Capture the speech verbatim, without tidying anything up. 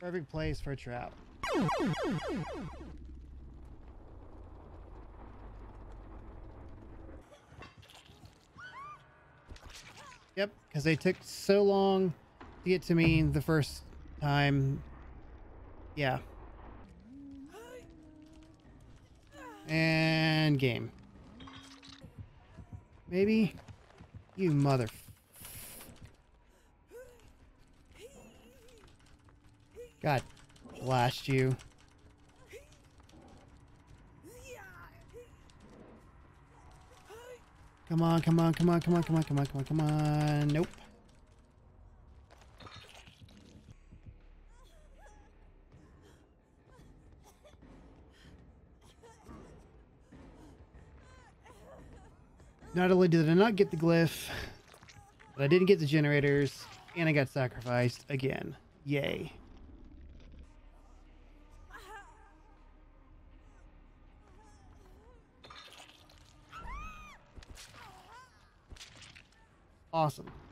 Perfect place for a trap. Yep, because they took so long to get to me the first time. Yeah. And game. Maybe? You mother... God blast you. Come on, come on, come on, come on, come on, come on, come on, come on. Nope. Not only did I not get the glyph, but I didn't get the generators, and I got sacrificed again. Yay. Awesome.